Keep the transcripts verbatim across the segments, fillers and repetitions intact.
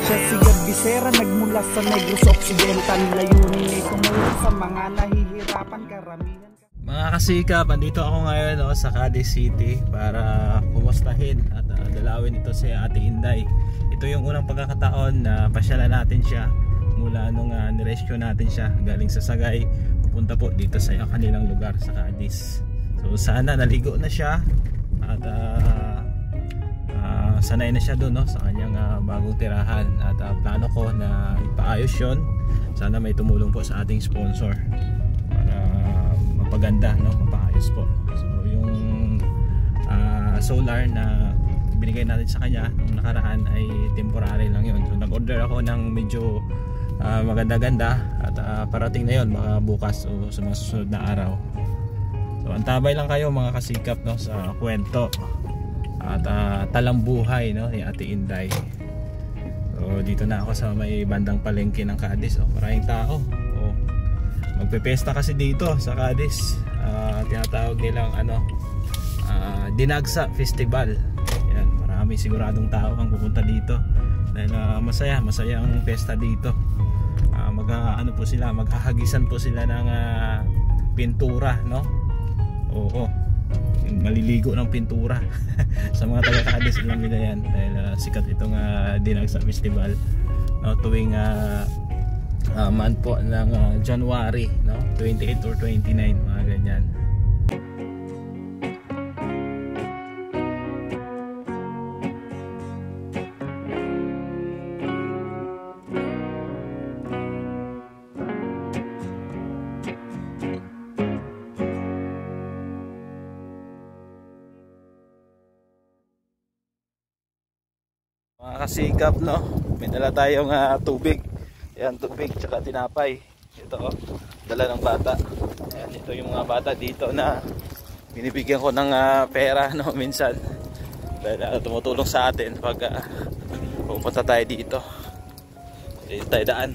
siya si Gabisera, nagmula sa Negros Occidental. Layunin ay tumulong sa mga nahihirapan karamihan. Mga kasikap, andito ako ngayon no, sa Cadiz City para kumustahin at uh, dalawin ito si Ate Inday. Ito yung unang pagkakataon na pasyalan natin siya mula nung uh, nirescue natin siya galing sa Sagay pupunta po dito sa kanilang lugar sa Cadiz. So sana naligo na siya at uh, uh, sanay na siya doon no, sa kanyang uh, bagong tirahan at uh, plano ko na ipaayos yun. Sana may tumulong po sa ating sponsor para mapaganda no, mapaayos po. So yung uh, solar na binigay natin sa kanya nung nakaraan ay temporary lang yun. So nag-order ako ng medyo uh, maganda-ganda at uh, parating na yun baka bukas o sa mga susunod na araw. So antabay lang kayo mga kasikap no, sa kwento at uh, talambuhay no, ni Ate Inday. So dito na ako sa may bandang palengke ng Cadiz. Oh, maraming tao. Oh, magpepesta kasi dito sa Cadiz. Uh, tinatawag nilang ano, uh, Dinagsa Festival. Yan, marami siguradong tao ang pupunta dito dahil uh, masaya, masaya ang pesta dito. Uh, mag uh, ano po sila, maghahagisan po sila ng uh, pintura no. Oo, maliligo ng pintura. Sa mga taga-Cadiz alam nila yan dahil uh, sikat itong uh, Dinagsa Festival no, tuwing uh, uh, month po ng uh, January no, twenty-eight or twenty-nine mga ganyan. Mga kasikap no, may dala tayong uh, tubig. Yan, tubig tsaka tinapay. Ito oh, dala ng bata. Yan, ito yung mga bata dito na binibigyan ko ng uh, pera no, minsan dahil uh, tumutulong sa atin pag uh, pupunta tayo dito. Dito tayo daan.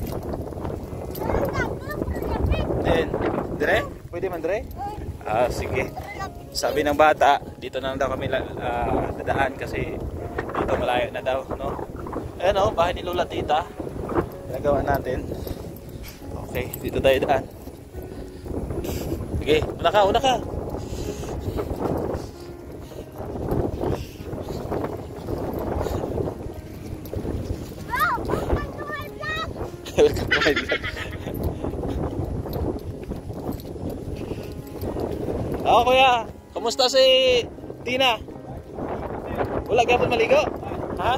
Then, dire? Pwede man dire? Ah, sige. Sabi ng bata, dito na lang daw kami uh, dadaan kasi dito malayo na daw no. Ayan o, bahay ni Lola Tita. Nagawa natin. Okay, dito tayo daan. Sige, una ka, una ka. Welcome to my vlog. Oo kuya, kumusta si Tina? Wala ka po maligo? Ha?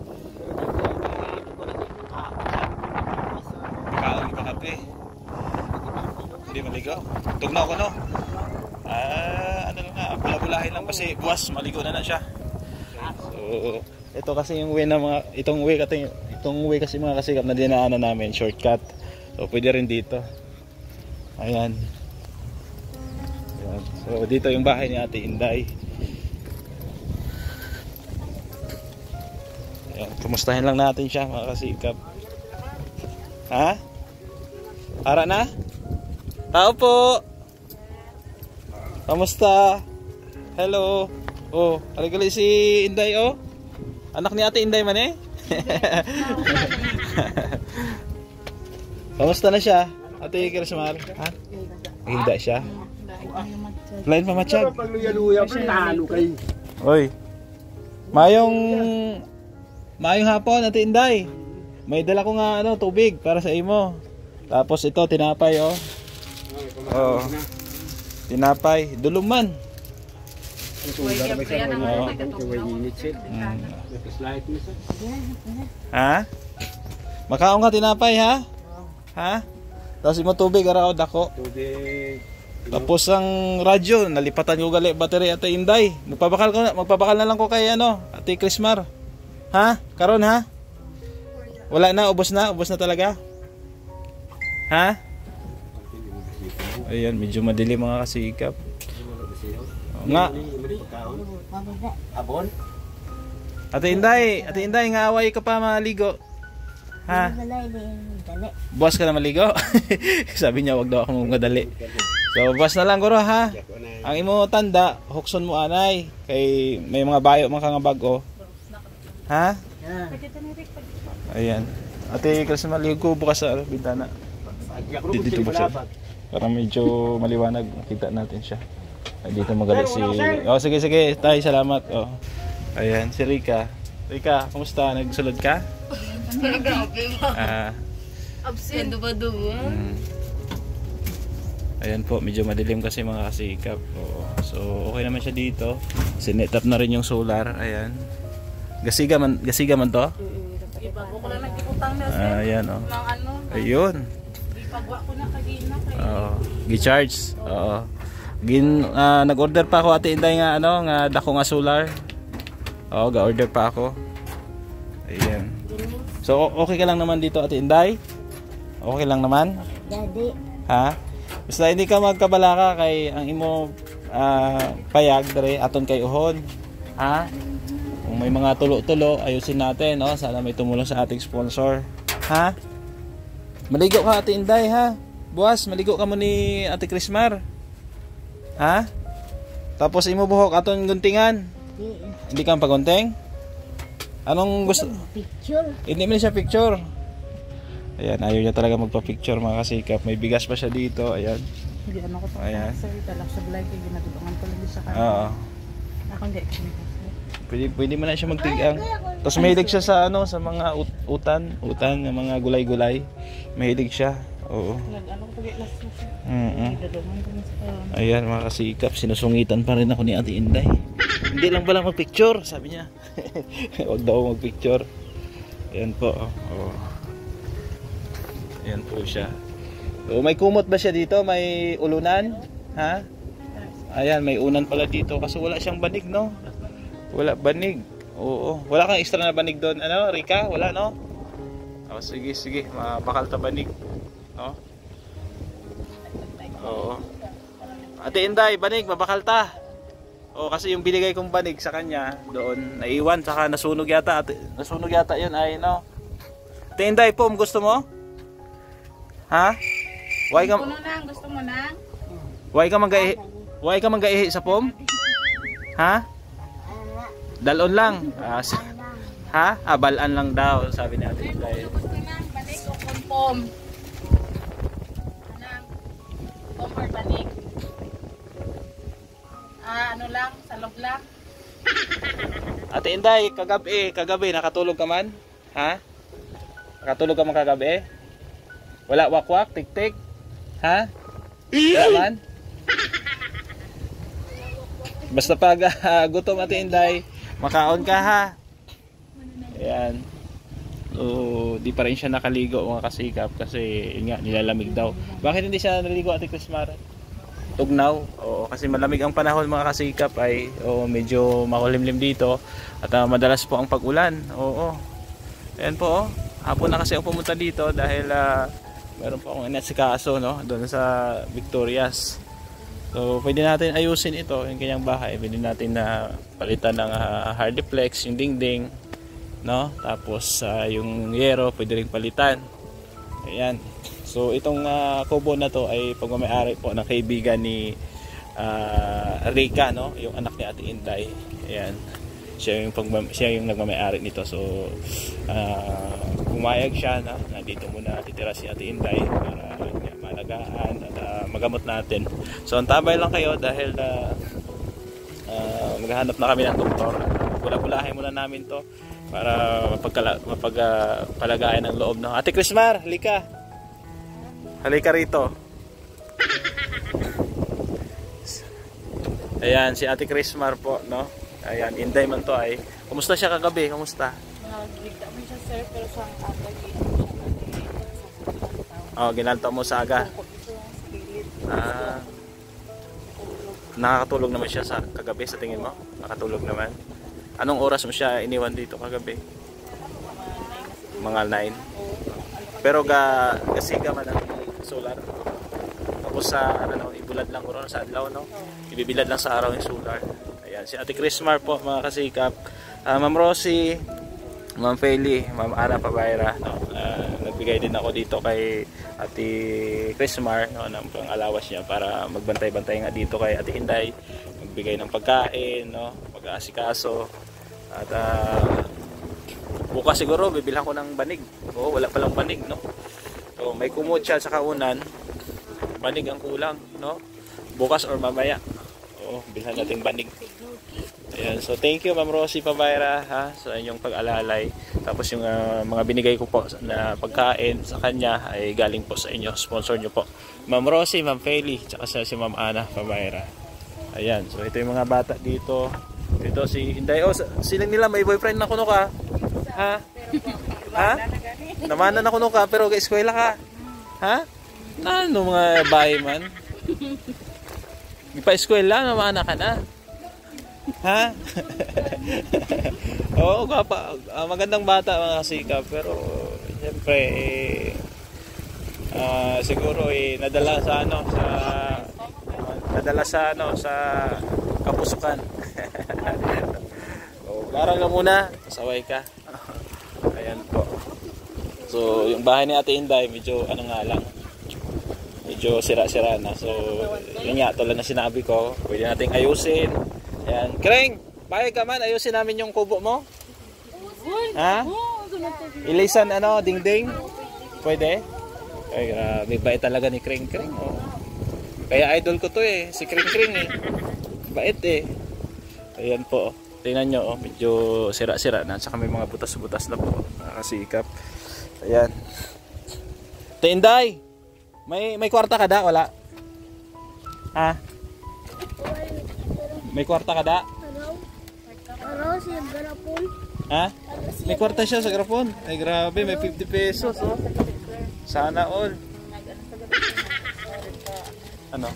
Kaon pa kape. Hindi maligo? Tugnaw ko no? Ah, ano lang na, bula-bulahin lang kasi buwas, maligo na na siya. So, ito kasi yung way na mga, itong way kasi, itong way kasi mga kasikap na dinaanan namin, shortcut. So, pwede rin dito. Ayan. Ayan. So, dito yung bahay ni Ate Inday. Ayan, kumustahin lang natin siya mga kasikap. Ha? Ara na? Tao po! Kamusta? Hello! Oh, aligali si Inday oh. Anak ni Ate Inday man eh. Kamusta na siya? Ate Kirismar? Ha? Hindi siya? Lain pa matsyag? Oy! Mayong Mayong hapon Ate Inday. May dala ko nga ano, tubig para sa imo. Tapos ito tinapay oh. Oh. Tinapay, duluman. Ha? Makaon ka tinapay ha? Ha? Tapos imo tubig ara dako. Tubig. Tapos ang radyo, nalipatan ko gali battery Ate Inday. Magpabakal ko na, magpabakal na lang ko kay ano, Ate Krismar. Ha? Karon ha? Wala na, ubos na, ubos na talaga. Ha? Ayan, medyo madilim mga kasikap. O, nga. Ate Inday, Ate Inday, nga away ka pa maligo. Ha? Buwas ka na maligo? Sabi niya, wag daw ako magadali. So, buwas na lang guro ha. Ang imo tanda, hukson mo anay. Kay may mga bayo man ka nga bago. Ha? Ayan. Ate Chris, maligo ko bukas sa bintana. Dito ba siya? Para medyo maliwanag, makita natin siya. Ay, dito magalit si... Oh, sige, sige. Tay, salamat. Oh. Ayan, si Rika. Rika, kumusta? Nagsulod ka? Grabe ba? Ah, Absent ba doon? mm. Ayan po, medyo madilim kasi mga kasikap. Oo. So, okay naman siya dito. Sinet up na rin yung solar. Ayan. Gasiga man, gasiga man to? Iba ko lang nagkikutang na sir. Ah, ayan, oh. Mga ano, Ayun. ipagwa ko na kagina kayo. Oo. Gi-charge. Oo. Gin, ah, nag-order pa ako Ate Inday nga ano, nga dako nga solar. Oo, ga-order pa ako. Ayan. So, o- okay ka lang naman dito Ate Inday? Okay lang naman? Daddy, Ha? Basta hindi ka magkabalaka kay ang imo ah, payag dere aton kay uhon. Ha? Kung may mga tulo-tulo, ayusin natin, no? Sana may tumulong sa ating sponsor. Ha? Maligo ka Ate Inday, ha? Buwas, maligo ka mo ni Ate Chrismar. Ha? Tapos imo buhok aton guntingan. di, Hindi ka pagunting? Anong gusto? picture. Hindi mo siya picture. Ayan, ayaw niya talaga magpa-picture mga kasikap. May bigas pa siya dito. Ayan. Hindi ano ko to. Ayan. Sir, talak sa vlog kay ginagawa ko lang sa kanya. Oo. Ako hindi. Pwede, pwede mo na siya magtigang. Tapos mahilig siya sa ano, sa mga ut utan, utan, ng mga gulay-gulay. Mahilig siya. Oo. Nag-ano ko pag last na sir. Mm-mm. Dadungan ko na sa Ayan mga kasikap, sinusungitan pa rin ako ni Ate Inday. Hindi lang pala magpicture, sabi niya. Huwag daw magpicture. Ayan po. Oh. Ayan po siya. So, may kumot ba siya dito? May ulunan? Ha? Ayan, may unan pala dito. Kasi wala siyang banig, no? Wala banig. Oo. Wala kang extra na banig doon. Ano, Rika? Wala, no? Oh, sige, sige. Mabakal ta banig. No? Oo. Ate Inday, banig, mabakal ta. O kasi yung binigay kong banig sa kanya doon, naiwan, saka nasunog yata. Ate, nasunog yata yun, ay no. Ate Inday, pom, gusto mo? Ha? Why ka, Gusto mo na? Gusto mo na? why ka mangaihi? Why ka mangaihi sa pom? Ha? Dalon lang. Ah, sa- ha? Abalan lang daw, sabi ni Ate Inday. Gusto na? Banik o pom-pom? Anang? Pom or banik? Ah, ano lang? Salog lang? Ate Inday, kagabi, kagabi nakatulog ka man? Ha? Nakatulog ka man kagabi? Wala wakwak, tik-tik? Ha? Wala man? Basta pag uh, gutom Ate Inday, makaon ka ha. Ayan. So, di pa rin siya nakaligo mga kasikap kasi yun nga, nilalamig daw. Bakit hindi siya naligo Ate Chrismar? Tugnaw. Oo, kasi malamig ang panahon mga kasikap ay oh, medyo makulimlim dito at uh, madalas po ang pag-ulan. Oo. Ayan po oh. Hapon na kasi ako pumunta dito dahil uh, meron po akong inasikaso no, doon sa Victorias. So, pwede natin ayusin ito, yung kanyang bahay. Pwede natin na palitan ng uh, hardiplex, yung dingding, no? Tapos uh, yung yero, pwede rin palitan. Ayan. So, itong uh, kubo na to ay pagmamayari po ng kaibigan ni uh, Rika, no? Yung anak ni Ate Inday. Ayan. Siya yung, pagmam siya yung nagmamayari nito. So, uh, pumayag siya na nandito muna titira si Ate Inday para uh, malagaan at uh, magamot natin. So, antabay lang kayo dahil uh, uh, maghahanap na kami ng doktor. Bula-bulahin muna namin to para mapagpalagayan uh, ng loob. No? Ate Chrismar, halika. Halika rito. Ayan, si Ate Chrismar po, no? Ayan, Inday man to ay. Kumusta siya kagabi? Kumusta? Nagligda mo siya sir, pero sa agad Oh, ginalto mo sa aga. Ah, nakakatulog naman siya sa kagabi sa tingin mo? Nakatulog naman. Anong oras mo siya iniwan dito kagabi? Mga nine. Pero ga gasiga man ang solar. Tapos sa ano, ibulad lang ko ron sa adlaw, no? Ibibilad lang sa araw yung solar. Ayan, si Ate Chrismar po mga kasikap. Uh, Ma'am Rosie, Ma'am Feli, Ma'am Ana Pabayra, no? Uh, nagbigay din ako dito kay Ate Chrismar, no, ng pang-alawas niya para magbantay-bantay nga dito kay Ate Inday, magbigay ng pagkain, no, pag-aasikaso at uh, bukas siguro bibilhan ko ng banig. Oo, wala palang banig, no? So, may kumot siya sa kaunan. Banig ang kulang, no? Bukas or mamaya. Oo, bilhan natin banig. Ayan, so thank you Ma'am Rosie Pabayra ha, sa inyong pag-alalay. Tapos yung uh, mga binigay ko po na pagkain sa kanya ay galing po sa inyo. Sponsor nyo po. Ma'am Rosie, Ma'am Feli, tsaka si Ma'am Ana Pabayra. Ayan, so ito yung mga bata dito. Ito si Inday. Oh, silang nila may boyfriend na kuno ka? Ha? Ha? Namanan na kuno ka pero ka-eskwela ka? Ha? Ano mga bahay man? Ipa-eskwela, namana ka na? Ha? Oo, gwapa. Uh, magandang bata mga kasikap. Pero, siyempre, eh, uh, siguro, eh, nadala sa, ano, sa, uh, nadala sa, ano, sa kapusukan. So, larang ka muna. Pasaway ka. Ayan po. So, yung bahay ni Ate Inday, medyo, ano nga lang, medyo sira-sira na. So, yun nga, tulad na sinabi ko, pwede nating ayusin. Ayan. Kreng, bakit ka man? Ayusin namin yung kubo mo. Ha? Ilisan, ano, ding-ding? Pwede? Ay, grabe. Bait talaga ni Kreng Kreng. Oh. Kaya idol ko to eh. Si Kreng Kreng eh. Bait eh. Ayan po. Tingnan nyo, oh. Medyo sira-sira na. Tsaka may mga butas-butas na po. Nakasikap. Ayan. Tinday! May, may kwarta ka da? Wala? Ha? May kwarta ka da? Araw siya garapon. Ha? May kwarta siya sa garapon. Ay grabe, may fifty pesos. Oh. Sana all. Ano?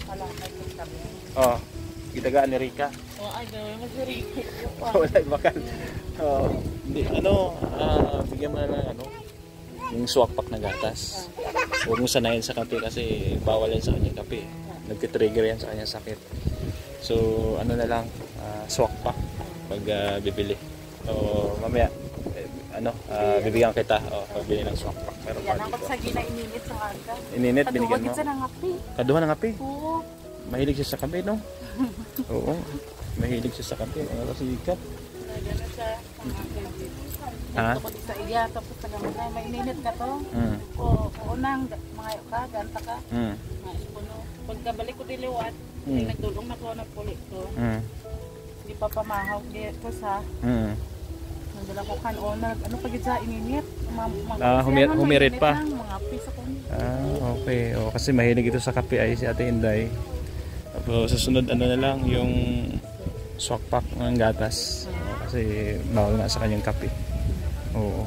Oh, gitagaan ni Rika. Oh, ay, gawin mo si Rika. Wala bakal. Oh, hindi ano, ah, bigyan mo na lang ano, yung swak pack na gatas. Huwag mo sanayin sa kape kasi bawal yan sa kanyang kape. Nagtitrigger yan sa kanyang sakit. So, ano na lang, uh, swak pack pag uh, bibili. So, mamaya, eh, ano, uh, bibigyan kita oh, pagbili ng swak pack. Meron Yan pa ang dito. pagsagi na ininit sa kanta. Ininit, binigyan mo. Kaduwagit sa nangapi. Kaduha ng kape. Oo. Mahilig siya sa kape, no? Oo. Mahilig siya sa kape. Ano kasi ikat? Gano'n sa nangapi. Ha? Ito ko sa iya, tapos sa gamit na, may ininit ka to. Mm. O, unang, mga ka, ganta ka. Mm. Mga ispuno. Pagkabalik ko diliwat, Mm. nagdulong na ko na pulit ko. Mm. Hindi pa pamahaw dito sa Mm. nandala ko kan o nag ano pag sa ininit. Mga, Ah, humir siya, humirit mainit pa. lang, mga piso ko. Ah, okay. O, kasi mahilig ito sa kape ay si Ate Inday. Tapos susunod ano na lang yung swak pack ng gatas. O, kasi bawal nga sa kanyang kape. Oo.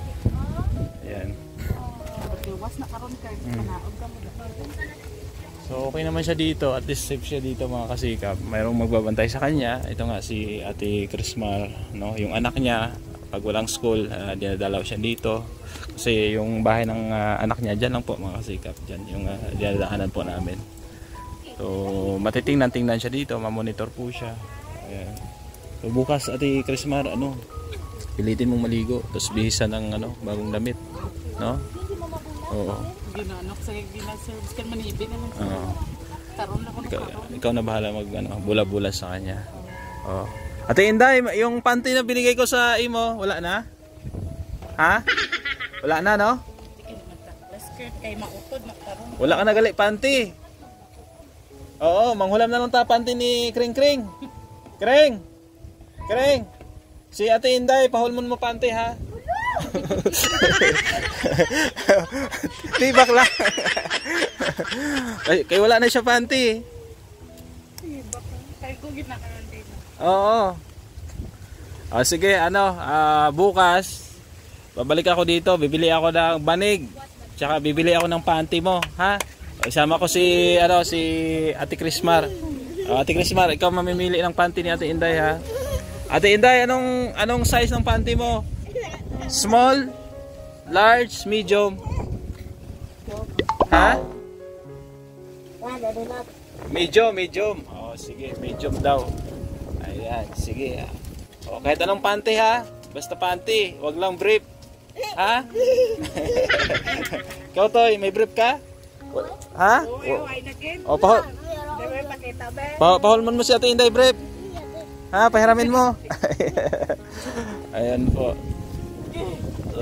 Ayan. Pagdiwas na karon kay Mm. kanaog ka mo. So okay naman siya dito. At least safe siya dito mga kasikap. Mayroong magbabantay sa kanya. Ito nga si Ate Crismar, no? Yung anak niya pag walang school, uh, dinadalaw siya dito. Kasi yung bahay ng uh, anak niya dyan lang po mga kasikap. Dyan yung uh, dinadaanan po namin. So matitingnan-tingnan siya dito. Mamonitor po siya. Ayan. So bukas Ate Crismar, ano, pilitin mong maligo. Tapos bihisan ng ano, bagong damit. No? Oo. Ginanok sa gina-service kan manibi naman sa. Oo. Karon na ko Ikaw, karon. ikaw na bahala mag ano, bula-bula sa kanya. Oh. Ate Inday, yung panty na binigay ko sa imo, wala na? Ha? Wala na, no? Skirt kay mautod na karon. Wala ka na gali panty. Oo, manghulam na lang ta panty ni Kring Kring. Kring. Kring. Si Ate Inday, pahulmon mo panty ha. Tibak lang. Ay, kay wala na siya panty. Kay ko ginakaron din. Oo. Ah, sige, ano, ah, bukas babalik ako dito, bibili ako ng banig. Tsaka bibili ako ng panty mo, ha? Isama ko si ano, si Ate Crismar. Oh, Ate Crismar, ikaw mamimili ng panty ni Ate Inday, ha? Ate Inday, anong anong size ng panty mo? Small, large, medium. Ha? Medium, medium. Oh, sige, medium daw. Ayan, sige. O, kahit anong panty ha. Basta panty, wag lang brief. Ha? Ikaw Toy, may brief ka? Ha? O, pahol. Pa pahulman mo si Ate Inday brief. Ha, pahiramin mo. Ayan po. So,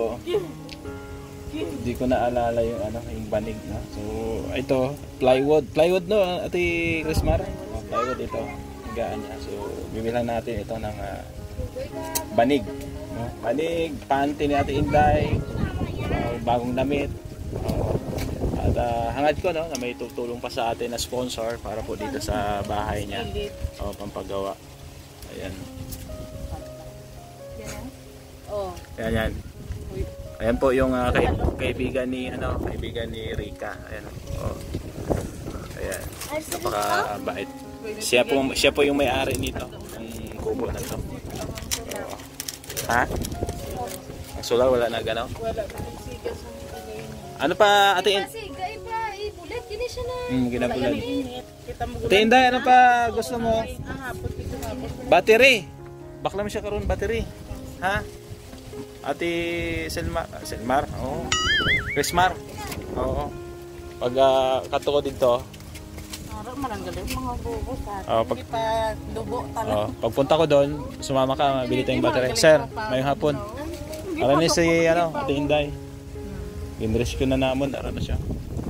hindi ko naalala yung ano, yung banig, no? So, ito, plywood. Plywood, no, Ate Chrismar? Oh, plywood ito. Higaan niya. So, bibilang natin ito ng uh, banig. No? Banig, panty ni Ate Inday, uh, bagong damit. Uh, at uh, hangad ko, no, na may tutulong pa sa atin na sponsor para po dito sa bahay niya. O, oh, pampagawa. Ayan. Oh. Ayan, yan. Ayan po yung uh, kay, kaibigan ni ano, kaibigan ni Rika. Ayan. Oh. Ayan. Napakabait. Siya po siya po yung may-ari nito, ng kubo na to. Oh. Ha? Ang solar wala na gano? Wala na sigas. Ano pa Ate In? Kasi gay pa ibulit gini siya na. Hmm, ginabulan. Kita mo Ate Inday, ano pa gusto mo? hapon dito hapon. Battery. Bakla mo siya karon battery. Ha? Ate Selmar, Selmar, oo. Chrismar, oo. Pag uh, katuko dito, Araw maranggaling mga bubo sa. Oh, pag- Hindi pa dubo talaga. oh, pagpunta ko doon, sumama ka, bili tayong battery. Sir, may hapon. Alam niyo si ano, Ate Inday. Ginrescue na namon, ara na siya.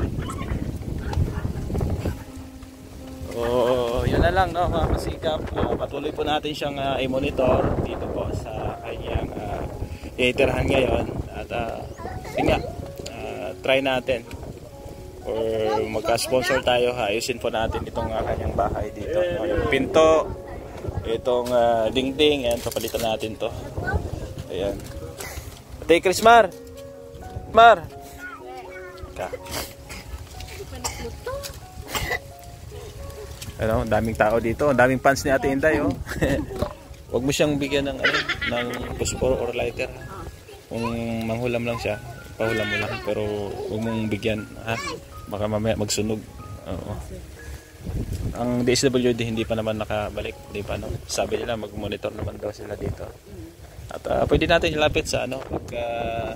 Oo, yun na lang, no, mga kasikap. Uh, patuloy po natin siyang uh, i-monitor dito po sa kanyang uh, itirahan ngayon. At uh, yun nga, uh, try natin or magka-sponsor tayo, ayusin po natin itong uh, kanyang bahay dito. No? Yung pinto, itong uh, dingding, ayan, papalitan natin to. Ayan. Ate Chrismar! Mar! Ka. Ano, daming tao dito, daming fans ni Ate Inday, oh. Huwag mo siyang bigyan ng ano, ng phosphor or lighter. Kung manghulam lang siya, pahulam mo lang, pero huwag mong bigyan, ha? Baka mamaya magsunog. Oo. Ang D S W D hindi pa naman nakabalik, hindi pa, no? Sabi nila mag-monitor naman daw sila dito. At uh, pwede natin ilapit sa ano, pag uh,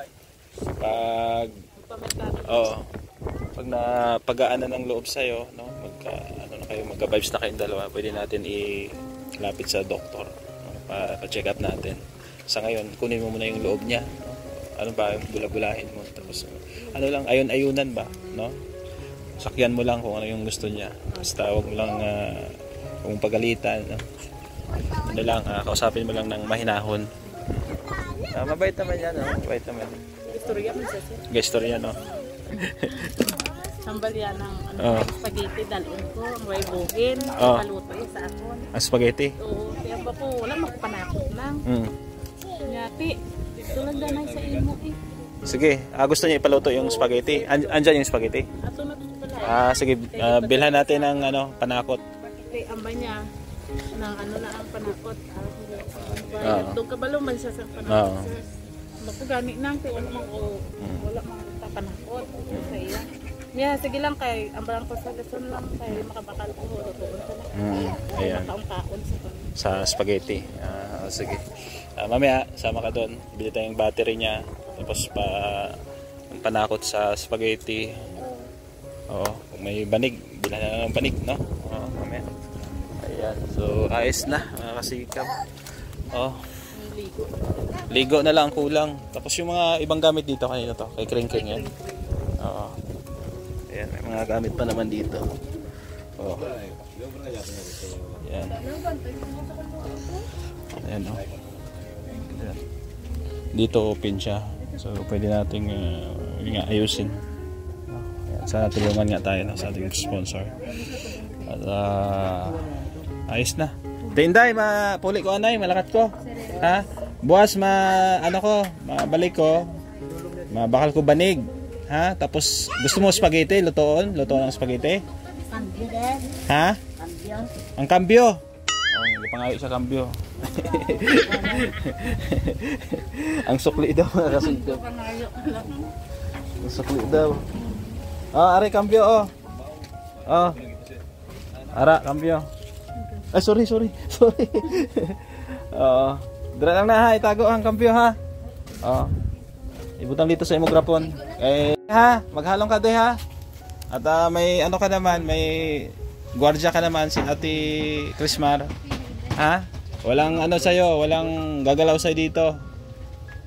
pag oh, pag na pag-aana ng loob sa iyo, no, magka ano na kayo, magka-vibes na kayong dalawa, pwede natin ilapit sa doktor, no, pa-check up natin. Sa ngayon, kunin mo muna yung loob niya, no? Ano ba, bula-bulahin mo, tapos ano lang, ayon-ayunan ba, no? Sakyan mo lang kung ano yung gusto niya. Basta huwag mo lang uh, kung pagalitan, no? Ano lang, uh, kausapin mo lang ng mahinahon. Uh, mabait naman yan, no? Mabait naman. Istorya mo siya siya. Gestor yan, no? Sambal yan ng ano, Oh. spaghetti, dalon ko, ang way bugin, Oh. paluto yun sa akon. Ang spaghetti. Oo, kaya ba po, wala magpanakot lang. Mm. Nyati, tulad na na sa imo eh. Sige, ah, gusto niya ipaluto yung spaghetti. An andyan yung spaghetti. Ato na ito pala. Ah, sige, ah, bilhan natin ng ano, panakot. Kay amba niya, ng ano na ang panakot. Oo. Uh, Doon kabalo man siya sa panakot. Oo. Mapo gani nang kay wala mang ko, wala mang ta panakot sa iya. Yeah, sige lang kay ambalang ko sa lesson lang kay makabakal ko doon sa na. Mm, ayan. Kaon-kaon sa to. Sa spaghetti. Ah, sige. Ah, mamaya, sama ka doon. Bili tayong battery niya. Tapos pa ang panakot sa spaghetti. Oo, kung may banig, bilhan na ng banig, no? Oo, mamaya. Ayan, so ayos na, mga kasikap. Oh, Ligo. ligo na lang kulang. Tapos yung mga ibang gamit dito, kanina to, kay Kring Kring yan. Oo. Ayan, may mga gamit pa naman dito. Oh. Ayan. Ayan, oh. Ayan. Dito open siya. So pwede nating uh, yun nga, ayusin. Ayan, sana tulungan nga tayo, no, sa ating sponsor. At uh, ayos na. Tinday, mapuli ko anay, malakat ko. Ha? Buwas ma ano ko, mabalik ko. Mabakal ko banig. Ha? Tapos gusto mo spaghetti, lutoon, lutoon ng spaghetti? Ha? Ang kambyo. Oh, hindi pa nga sa kambyo. Ang sukli daw, mga kasunto. Ang sukli daw. Ah, are kambyo, oh. Oh. Ara, kambyo. Ay, sorry, sorry. Sorry. Oo. Dira lang na ha, itago ang kambyo ha. Oo. Ibutang dito sa imong grapon. Eh, ha, maghalong ka doy ha. At uh, may ano ka naman, may gwardiya ka naman si Ate Chrismar. Ha? Walang ano sa'yo, walang gagalaw sa'yo dito.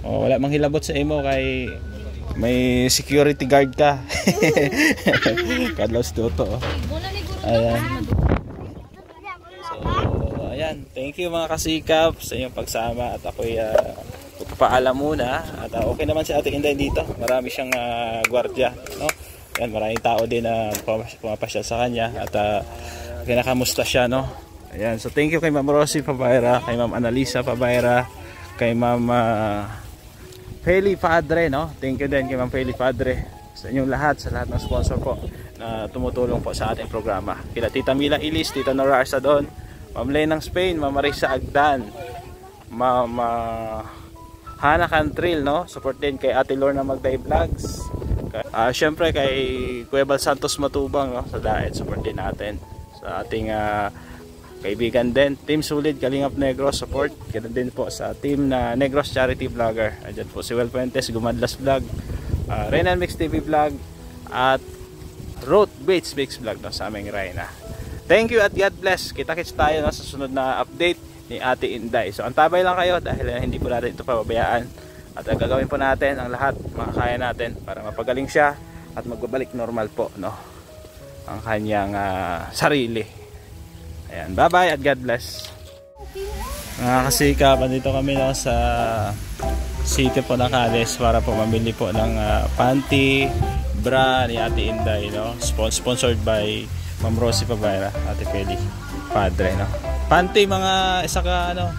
Oh, wala mang hilabot sa imo kay may security guard ka. Kadlaw to to. Ayan. So, ayan. Thank you mga kasikap sa inyong pagsama at ako'y uh, pagpapaalam muna. At uh, okay naman si Ate Inday dito. Marami siyang uh, gwardiya, no? Ayan, maraming tao din na pumapasyal sa kanya at uh, kinakamusta siya, no? Ayan. So thank you kay Ma'am Rosie Pabayra, kay Ma'am Annalisa Pabayra, kay Ma'am uh, Feli Padre, no? Thank you din kay Ma'am Feli Padre sa inyong lahat, sa lahat ng sponsor po na tumutulong po sa ating programa. Kila Tita Mila Ilis, Tita Nora Arsadon, Ma'am Lenang Spain, Ma'am Marisa Agdan, Ma'am uh, Hana Cantril, no? Support din kay Ate Lorna Magday Vlogs. Uh, Siyempre kay Kuya Santos Matubang, no? Sa Daet, support din natin. Sa ating uh, kaibigan din, Team Sulid Kalingap Negros, support. Kaya din po sa team na Negros Charity Vlogger. Ayan po si Wel Fuentes, Gumadlas Vlog, uh, Renan Mix T V Vlog, at Road Bates Mix Vlog, no? Sa aming Rayna. Thank you at God bless. Kita-kits tayo, no? Sa sunod na update ni Ate Inday. So antabay lang kayo dahil uh, hindi po natin ito pababayaan. At uh, gagawin po natin ang lahat, makakaya natin para mapagaling siya at magbabalik normal po, no? Ang kanyang uh, sarili. Ayan, bye bye at God bless. Mga kasikap, andito kami, no, sa city po ng Cadiz para po mamili po ng uh, panty, bra ni Ate Inday, no? Sponsored by Ma'am Rosie Pabayra, Ate Feli Padre, no? Panty, mga isa ka, ano?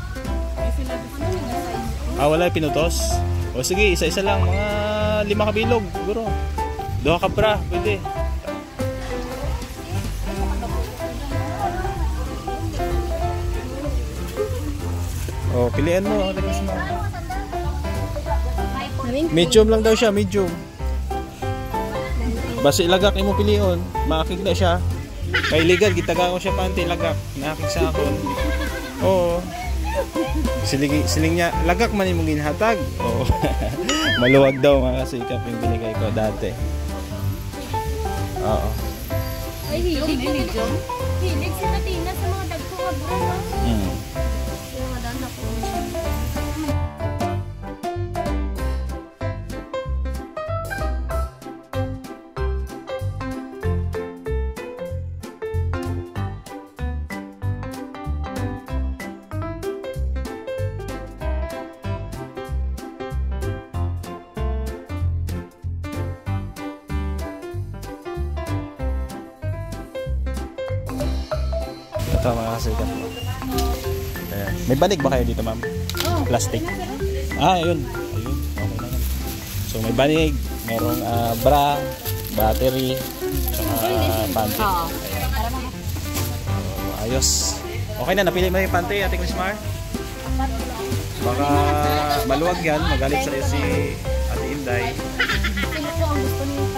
Ah, wala, pinutos. O sige, isa-isa lang, mga lima kabilog, siguro. Duha ka bra, pwede. Oh, pilihan mo. Medium lang daw siya, medium. Basta ilagak imo pilion, makakig na siya. Kay legal gitaga ko siya panty lagak, nakakig sa akon. Oo. Siling siling niya, lagak man imong ginhatag. Oo. Maluwag daw mga kasikap yung binigay ko dati. Oo. Ay, hilig medium. Hilig si Tatina sa mga dagko nga bro. Mm. Ito mga kasikap mo. Ayan. May banig ba kayo dito, ma'am? Plastic. Ah, ayun. Ayun. Okay na. So may banig, merong uh, bra, battery, tsaka uh, panty. Ayan. So, ayos. Okay na, napili mo yung panty, Ate Chrismar? Baka maluwag yan, magalit sa si Ate Inday. Sino po ang gusto niyo?